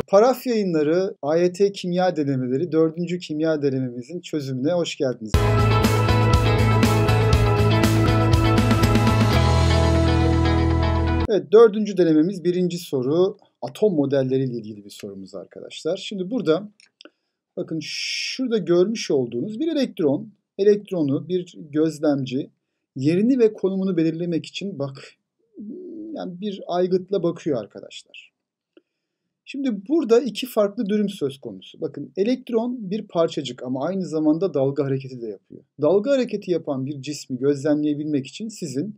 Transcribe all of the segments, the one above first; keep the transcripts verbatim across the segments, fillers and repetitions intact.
Paraf Yayınları A Y T Kimya Denemeleri dördüncü kimya denememizin çözümüne hoş geldiniz. Evet, dördüncü denememiz birinci soru atom modelleriyle ilgili bir sorumuz arkadaşlar. Şimdi burada bakın şurada görmüş olduğunuz bir elektron, elektronu bir gözlemci yerini ve konumunu belirlemek için bak yani bir aygıtla bakıyor arkadaşlar. Şimdi burada iki farklı durum söz konusu. Bakın elektron bir parçacık ama aynı zamanda dalga hareketi de yapıyor. Dalga hareketi yapan bir cismi gözlemleyebilmek için sizin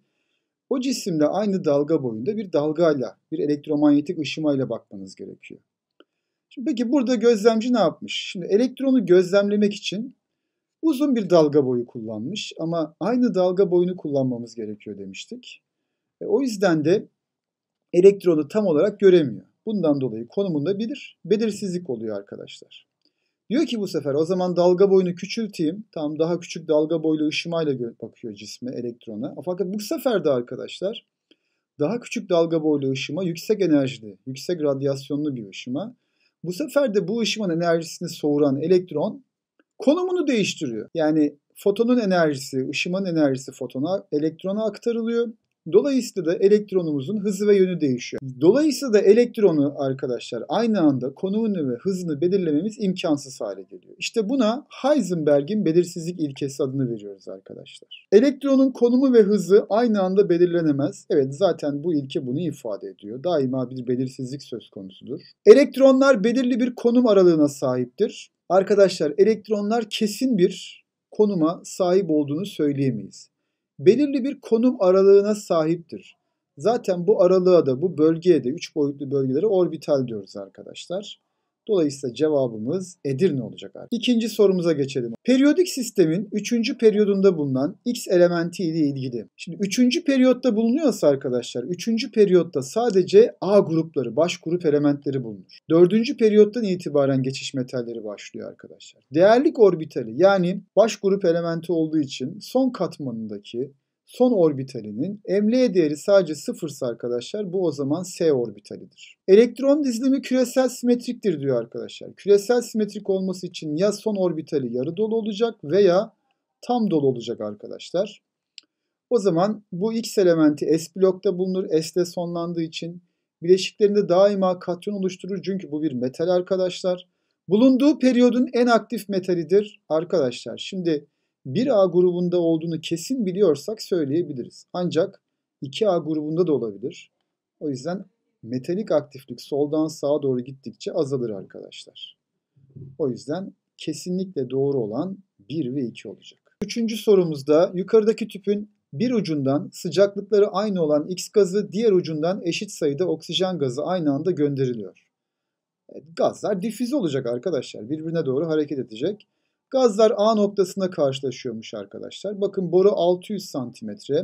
o cisimde aynı dalga boyunda bir dalgayla, bir elektromanyetik ışımayla bakmanız gerekiyor. Şimdi peki burada gözlemci ne yapmış? Şimdi elektronu gözlemlemek için uzun bir dalga boyu kullanmış ama aynı dalga boyunu kullanmamız gerekiyor demiştik. E, o yüzden de elektronu tam olarak göremiyor. Bundan dolayı konumunda bilir, belirsizlik oluyor arkadaşlar. Diyor ki bu sefer o zaman dalga boyunu küçülteyim. Tam daha küçük dalga boylu ışımayla bakıyor cisme, elektrona. Fakat bu sefer de arkadaşlar daha küçük dalga boylu ışıma yüksek enerjili, yüksek radyasyonlu bir ışıma. Bu sefer de bu ışımanın enerjisini soğuran elektron konumunu değiştiriyor. Yani fotonun enerjisi, ışımanın enerjisi fotona, elektrona aktarılıyor. Dolayısıyla da elektronumuzun hızı ve yönü değişiyor. Dolayısıyla da elektronu arkadaşlar aynı anda konumunu ve hızını belirlememiz imkansız hale geliyor. İşte buna Heisenberg'in belirsizlik ilkesi adını veriyoruz arkadaşlar. Elektronun konumu ve hızı aynı anda belirlenemez. Evet, zaten bu ilke bunu ifade ediyor. Daima bir belirsizlik söz konusudur. Elektronlar belirli bir konum aralığına sahiptir. Arkadaşlar elektronlar kesin bir konuma sahip olduğunu söyleyemeyiz. Belirli bir konum aralığına sahiptir. Zaten bu aralığa da bu bölgeye de üç boyutlu bölgelere orbital diyoruz arkadaşlar. Dolayısıyla cevabımız Edirne olacak artık. İkinci sorumuza geçelim. Periyodik sistemin üçüncü periyodunda bulunan X elementi ile ilgili. Şimdi üçüncü periyotta bulunuyorsa arkadaşlar, üçüncü periyotta sadece A grupları, baş grup elementleri bulunur. dördüncü periyottan itibaren geçiş metalleri başlıyor arkadaşlar. Değerlik orbitali yani baş grup elementi olduğu için son katmanındaki son orbitalinin emleye değeri sadece sıfırsa arkadaşlar bu o zaman S orbitalidir. Elektron dizilimi küresel simetriktir diyor arkadaşlar. Küresel simetrik olması için ya son orbitali yarı dolu olacak veya tam dolu olacak arkadaşlar. O zaman bu X elementi S blokta bulunur. S'de sonlandığı için bileşiklerinde daima katyon oluşturur. Çünkü bu bir metal arkadaşlar. Bulunduğu periyodun en aktif metalidir arkadaşlar. Şimdi bir A grubunda olduğunu kesin biliyorsak söyleyebiliriz. Ancak iki A grubunda da olabilir. O yüzden metalik aktiflik soldan sağa doğru gittikçe azalır arkadaşlar. O yüzden kesinlikle doğru olan bir ve iki olacak. Üçüncü sorumuzda yukarıdaki tüpün bir ucundan sıcaklıkları aynı olan X gazı, diğer ucundan eşit sayıda oksijen gazı aynı anda gönderiliyor. Evet, gazlar difüze olacak arkadaşlar. Birbirine doğru hareket edecek. Gazlar A noktasına karşılaşıyormuş arkadaşlar. Bakın boru altı yüz santimetre.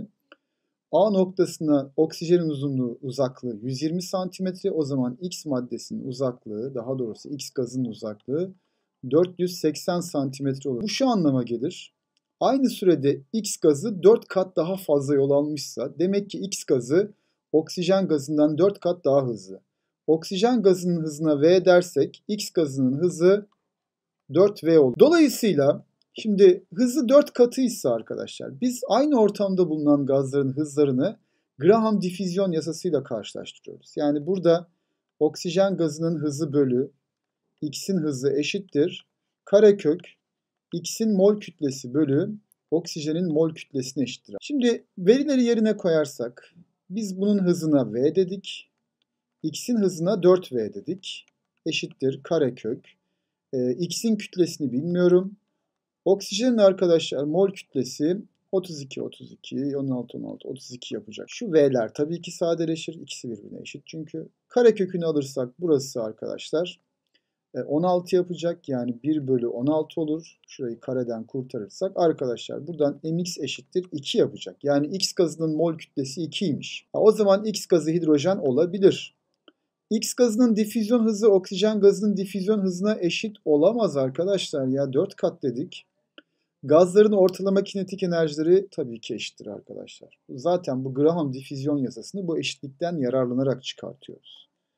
A noktasına oksijenin uzunluğu, uzaklığı yüz yirmi santimetre. O zaman X maddesinin uzaklığı, daha doğrusu X gazının uzaklığı dört yüz seksen santimetre olur. Bu şu anlama gelir. Aynı sürede X gazı dört kat daha fazla yol almışsa demek ki X gazı oksijen gazından dört kat daha hızlı. Oksijen gazının hızına V dersek X gazının hızı dört V olur. Dolayısıyla şimdi hızı dört katıysa arkadaşlar biz aynı ortamda bulunan gazların hızlarını Graham difüzyon yasasıyla karşılaştırıyoruz. Yani burada oksijen gazının hızı bölü X'in hızı eşittir. Karekök X'in mol kütlesi bölü oksijenin mol kütlesine eşittir. Şimdi verileri yerine koyarsak biz bunun hızına V dedik. X'in hızına dört V dedik. Eşittir karekök. X'in kütlesini bilmiyorum. Oksijenin arkadaşlar mol kütlesi otuz iki, otuz iki, on altı, on altı, otuz iki yapacak. Şu V'ler tabii ki sadeleşir. İkisi birbirine eşit çünkü. Karekökünü alırsak burası arkadaşlar on altı yapacak. Yani bir bölü on altı olur. Şurayı kareden kurtarırsak arkadaşlar buradan mx eşittir iki yapacak. Yani X gazının mol kütlesi ikiymiş. O zaman X gazı hidrojen olabilir. X gazının difüzyon hızı oksijen gazının difüzyon hızına eşit olamaz arkadaşlar ya. dört kat dedik. Gazların ortalama kinetik enerjileri tabii ki eşittir arkadaşlar. Zaten bu Graham difüzyon yasasını bu eşitlikten yararlanarak çıkartıyoruz.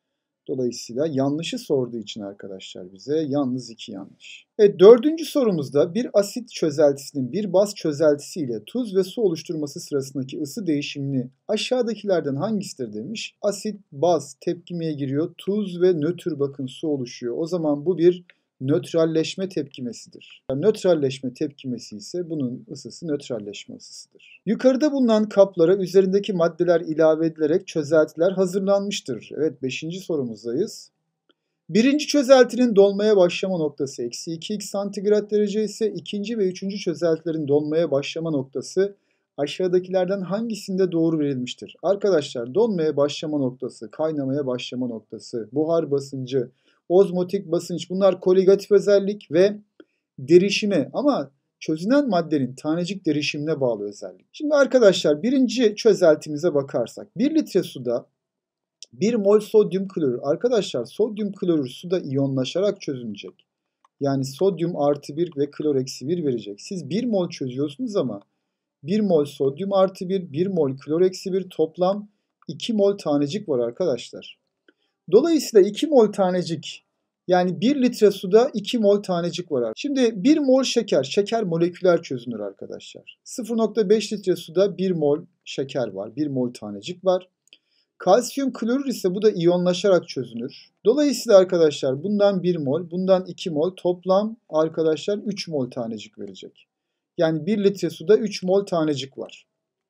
Dolayısıyla yanlışı sorduğu için arkadaşlar bize yalnız iki yanlış. Evet, dördüncü sorumuzda bir asit çözeltisinin bir baz çözeltisiyle tuz ve su oluşturması sırasındaki ısı değişimini aşağıdakilerden hangisidir demiş. Asit, baz tepkimeye giriyor. Tuz ve nötr bakın su oluşuyor. O zaman bu bir nötralleşme tepkimesidir. Yani nötralleşme tepkimesi ise bunun ısısı nötralleşme ısısıdır. Yukarıda bulunan kaplara üzerindeki maddeler ilave edilerek çözeltiler hazırlanmıştır. Evet, beşinci sorumuzdayız. Birinci çözeltinin dolmaya başlama noktası eksi iki x santigrat derece ise ikinci ve üçüncü çözeltilerin dolmaya başlama noktası aşağıdakilerden hangisinde doğru verilmiştir? Arkadaşlar, donmaya başlama noktası, kaynamaya başlama noktası, buhar basıncı, ozmotik basınç, bunlar koligatif özellik ve derişime, ama çözünen maddenin tanecik derişimine bağlı özellik. Şimdi arkadaşlar, birinci çözeltimize bakarsak bir litre suda bir mol sodyum klorür. Arkadaşlar, sodyum klorür suda iyonlaşarak çözünecek. Yani sodyum artı bir ve klor eksi bir verecek. Siz bir mol çözüyorsunuz ama bir mol sodyum artı bir, bir mol klor eksi bir, toplam iki mol tanecik var arkadaşlar. Dolayısıyla iki mol tanecik, yani bir litre suda iki mol tanecik var. Şimdi bir mol şeker, şeker moleküler çözünür arkadaşlar. sıfır nokta beş litre suda bir mol şeker var, bir mol tanecik var. Kalsiyum klorür ise bu da iyonlaşarak çözünür. Dolayısıyla arkadaşlar bundan bir mol, bundan iki mol, toplam arkadaşlar üç mol tanecik verecek. Yani bir litre suda üç mol tanecik var.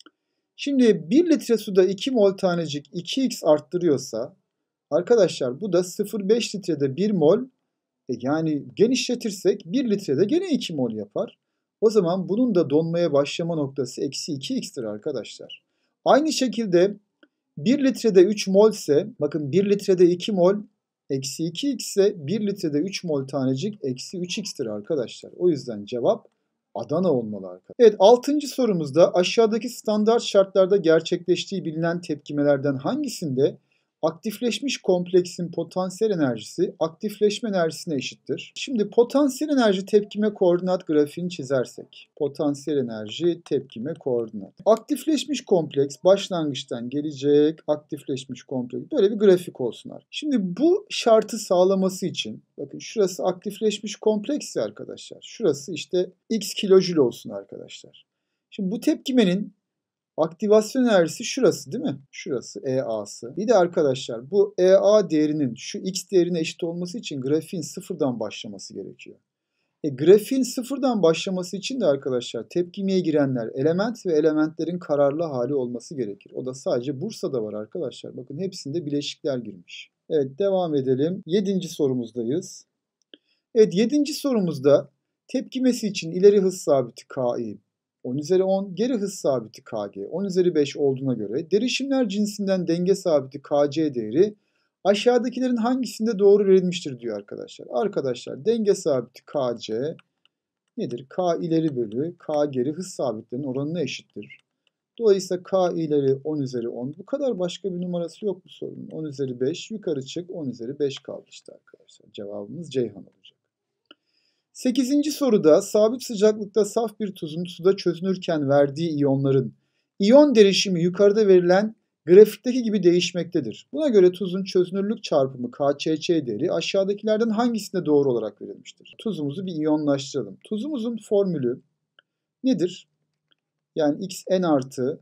Şimdi bir litre suda iki mol tanecik iki x arttırıyorsa arkadaşlar bu da sıfır nokta beş litrede bir mol, e yani genişletirsek bir litrede gene iki mol yapar. O zaman bunun da donmaya başlama noktası eksi iki x'tir arkadaşlar. Aynı şekilde bir litrede üç mol ise, bakın bir litrede iki mol eksi iki x ise bir litrede üç mol tanecik eksi üç x'tir arkadaşlar. O yüzden cevap Adana olmalı arkadaşlar. Evet, altıncı sorumuzda aşağıdaki standart şartlarda gerçekleştiği bilinen tepkimelerden hangisinde aktifleşmiş kompleksin potansiyel enerjisi aktifleşme enerjisine eşittir? Şimdi potansiyel enerji tepkime koordinat grafiğini çizersek. Potansiyel enerji tepkime koordinat. Aktifleşmiş kompleks başlangıçtan gelecek. Aktifleşmiş kompleks. Böyle bir grafik olsun. Şimdi bu şartı sağlaması için, bakın şurası aktifleşmiş kompleks ya arkadaşlar. Şurası işte x kilojül olsun arkadaşlar. Şimdi bu tepkimenin aktivasyon enerjisi şurası değil mi? Şurası E A'sı. Bir de arkadaşlar bu E A değerinin şu x değerine eşit olması için grafiğin sıfırdan başlaması gerekiyor. E, grafiğin sıfırdan başlaması için de arkadaşlar tepkimeye girenler element ve elementlerin kararlı hali olması gerekir. O da sadece Bursa'da var arkadaşlar. Bakın hepsinde bileşikler girmiş. Evet, devam edelim. Yedinci sorumuzdayız. Evet, yedinci sorumuzda tepkimesi için ileri hız sabiti K'i on üzeri on, geri hız sabiti Kg on üzeri beş olduğuna göre derişimler cinsinden denge sabiti Kc değeri aşağıdakilerin hangisinde doğru verilmiştir diyor arkadaşlar. Arkadaşlar denge sabiti Kc nedir? K ileri bölü K geri hız sabitlerinin oranına eşittir. Dolayısıyla K ileri on üzeri on. Bu kadar, başka bir numarası yok bu sorunun. on üzeri beş yukarı çık, on üzeri beş kaldı işte arkadaşlar. Cevabımız Ceyhan olacak. sekizinci soruda sabit sıcaklıkta saf bir tuzun suda çözünürken verdiği iyonların iyon derişimi yukarıda verilen grafikteki gibi değişmektedir. Buna göre tuzun çözünürlük çarpımı K Ç Ç değeri aşağıdakilerden hangisinde doğru olarak verilmiştir? Tuzumuzu bir iyonlaştıralım. Tuzumuzun formülü nedir? Yani xn artı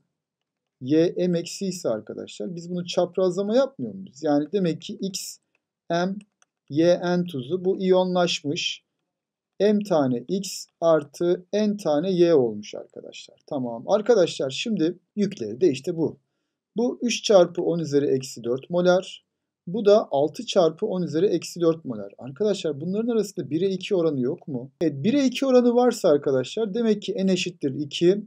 y m eksi ise arkadaşlar biz bunu çaprazlama yapmıyor muyuz? Yani demek ki x m y n tuzu bu iyonlaşmış. M tane x artı n tane y olmuş arkadaşlar. Tamam. Arkadaşlar şimdi yükleri de işte bu. Bu üç çarpı on üzeri eksi dört molar. Bu da altı çarpı on üzeri eksi dört molar. Arkadaşlar bunların arasında bire iki oranı yok mu? Evet, bire iki oranı varsa arkadaşlar demek ki n eşittir iki.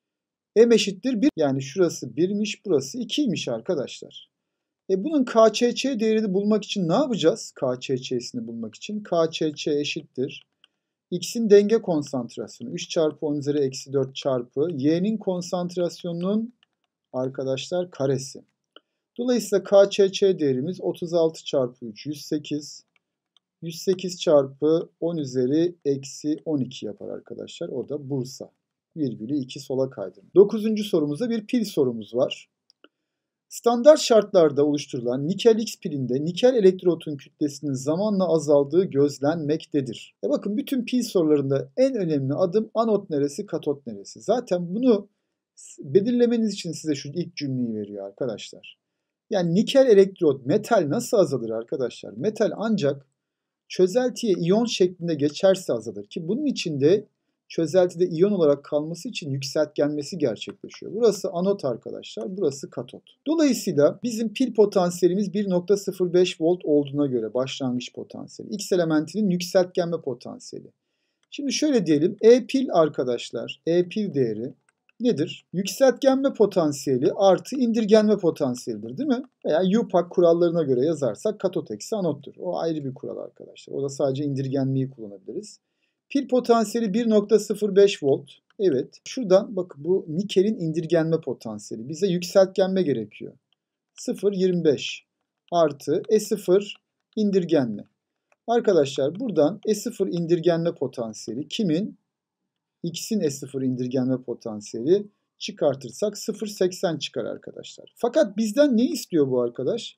M eşittir bir. Yani şurası birmiş, burası ikiymiş arkadaşlar. E bunun K Ç Ç değerini bulmak için ne yapacağız? K Ç Ç'sini bulmak için K Ç Ç eşittir x'in denge konsantrasyonu üç çarpı on üzeri eksi dört çarpı y'nin konsantrasyonunun arkadaşlar karesi. Dolayısıyla K Ç Ç değerimiz otuz altı çarpı üç yüz sekiz. yüz sekiz çarpı on üzeri eksi on iki yapar arkadaşlar. O da Bursa. Virgülü iki sola kaydırın. dokuzuncu sorumuzda bir pil sorumuz var. Standart şartlarda oluşturulan nikel X pilinde nikel elektrotun kütlesinin zamanla azaldığı gözlenmektedir. E bakın bütün pil sorularında en önemli adım anot neresi, katot neresi. Zaten bunu belirlemeniz için size şu ilk cümleyi veriyor arkadaşlar. Yani nikel elektrot, metal nasıl azalır arkadaşlar? Metal ancak çözeltiye iyon şeklinde geçerse azalır ki bunun için de çözeltide iyon olarak kalması için yükseltgenmesi gerçekleşiyor. Burası anot arkadaşlar, burası katot. Dolayısıyla bizim pil potansiyelimiz bir nokta sıfır beş volt olduğuna göre başlangıç potansiyeli. X elementinin yükseltgenme potansiyeli. Şimdi şöyle diyelim, E pil arkadaşlar, E pil değeri nedir? Yükseltgenme potansiyeli artı indirgenme potansiyelidir değil mi? Veya U P A C kurallarına göre yazarsak katot eksi anottur. O ayrı bir kural arkadaşlar. O da sadece indirgenmeyi kullanabiliriz. Pil potansiyeli bir nokta sıfır beş volt. Evet. Şuradan bak bu nikelin indirgenme potansiyeli. Bize yükseltgenme gerekiyor. sıfır virgül yirmi beş artı E sıfır indirgenme. Arkadaşlar buradan E sıfır indirgenme potansiyeli kimin? X'in E sıfır indirgenme potansiyeli çıkartırsak sıfır virgül seksen çıkar arkadaşlar. Fakat bizden ne istiyor bu arkadaş?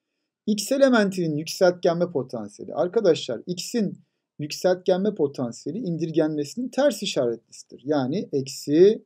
X elementinin yükseltgenme potansiyeli. Arkadaşlar X'in yükseltgenme potansiyeli indirgenmesinin ters işaretlisidir. Yani eksi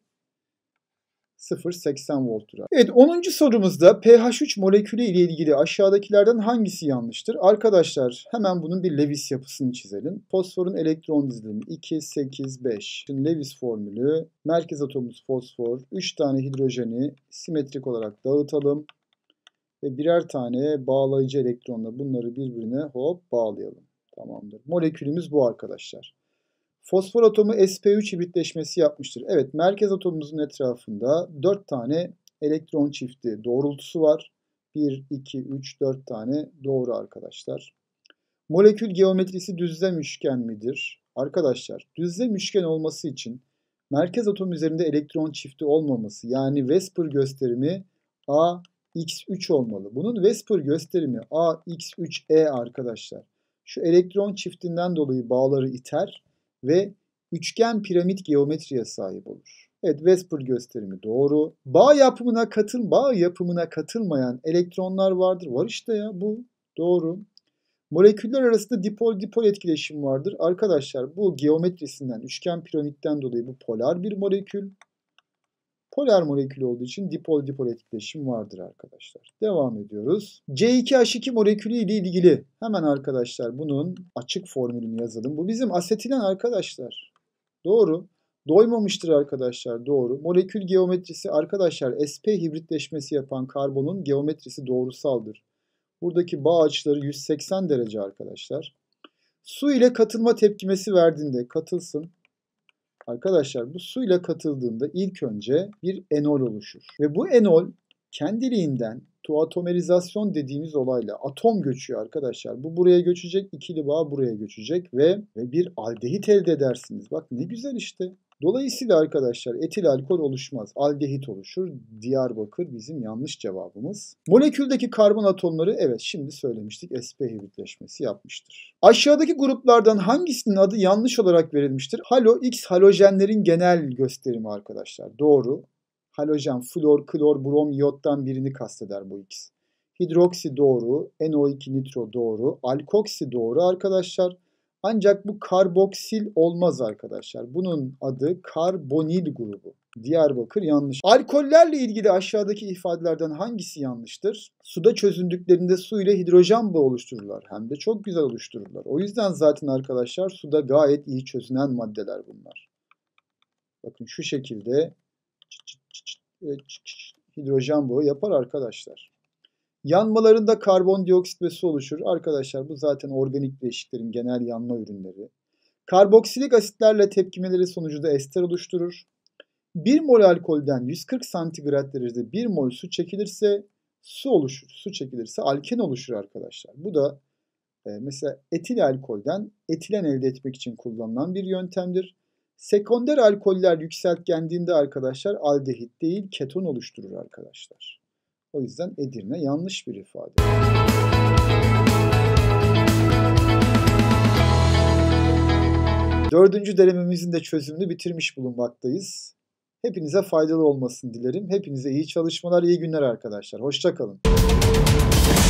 sıfır virgül seksen volttur. Evet, onuncu sorumuzda pH üç molekülü ile ilgili aşağıdakilerden hangisi yanlıştır? Arkadaşlar hemen bunun bir Lewis yapısını çizelim. Fosforun elektron dizilimi iki, sekiz, beş. Şimdi Lewis formülü, merkez atomumuz fosfor, üç tane hidrojeni simetrik olarak dağıtalım. Ve birer tane bağlayıcı elektronla bunları birbirine hop bağlayalım. Tamamdır. Molekülümüz bu arkadaşlar. Fosfor atomu S P üç hibritleşmesi yapmıştır. Evet, merkez atomumuzun etrafında dört tane elektron çifti doğrultusu var. bir, iki, üç, dört tane doğru arkadaşlar. Molekül geometrisi düzlem üçgen midir? Arkadaşlar düzlem üçgen olması için merkez atom üzerinde elektron çifti olmaması, yani Vespers gösterimi A X üç olmalı. Bunun Vespers gösterimi A X üç E arkadaşlar. Şu elektron çiftinden dolayı bağları iter ve üçgen piramit geometriye sahip olur. Evet, Vespers gösterimi doğru. Bağ yapımına katıl bağ yapımına katılmayan elektronlar vardır. Var işte ya, bu doğru. Moleküller arasında dipol dipol etkileşim vardır. Arkadaşlar bu geometrisinden, üçgen piramitten dolayı bu polar bir molekül. Polar molekül olduğu için dipol dipol etkileşim vardır arkadaşlar. Devam ediyoruz. C iki H iki molekülü ile ilgili hemen arkadaşlar bunun açık formülünü yazalım. Bu bizim asetilen arkadaşlar. Doğru. Doymamıştır arkadaşlar. Doğru. Molekül geometrisi arkadaşlar S P hibritleşmesi yapan karbonun geometrisi doğrusaldır. Buradaki bağ açıları yüz seksen derece arkadaşlar. Su ile katılma tepkimesi verdiğinde katılsın. Arkadaşlar bu suyla katıldığında ilk önce bir enol oluşur. Ve bu enol kendiliğinden tuatomerizasyon dediğimiz olayla atom göçüyor arkadaşlar. Bu buraya göçecek, ikili bağ buraya göçecek ve, ve bir aldehit elde edersiniz. Bak ne güzel işte. Dolayısıyla arkadaşlar etil alkol oluşmaz. Aldehit oluşur. Diyarbakır bizim yanlış cevabımız. Moleküldeki karbon atomları evet şimdi söylemiştik S P hibritleşmesi yapmıştır. Aşağıdaki gruplardan hangisinin adı yanlış olarak verilmiştir? Halo X halojenlerin genel gösterimi arkadaşlar. Doğru. Halojen, flor, klor, brom, iyottan birini kasteder bu X. Hidroksi doğru. N O iki nitro doğru. Alkoksi doğru arkadaşlar. Ancak bu karboksil olmaz arkadaşlar. Bunun adı karbonil grubu. Diyarbakır yanlış. Alkollerle ilgili aşağıdaki ifadelerden hangisi yanlıştır? Suda çözündüklerinde su ile hidrojen bağı oluştururlar. Hem de çok güzel oluştururlar. O yüzden zaten arkadaşlar suda gayet iyi çözünen maddeler bunlar. Bakın şu şekilde hidrojen bağı yapar arkadaşlar. Yanmalarında karbondioksit ve su oluşur. Arkadaşlar bu zaten organik bileşiklerin genel yanma ürünleri. Karboksilik asitlerle tepkimeleri sonucunda ester oluşturur. bir mol alkolden yüz kırk santigrat derecede bir mol su çekilirse su oluşur. Su çekilirse alken oluşur arkadaşlar. Bu da e, mesela etil alkolden etilen elde etmek için kullanılan bir yöntemdir. Sekonder alkoller yükseltgendiğinde arkadaşlar aldehit değil keton oluşturur arkadaşlar. O yüzden Edirne yanlış bir ifade. Dördüncü denememizin de çözümünü bitirmiş bulunmaktayız. Hepinize faydalı olmasını dilerim. Hepinize iyi çalışmalar, iyi günler arkadaşlar. Hoşça kalın.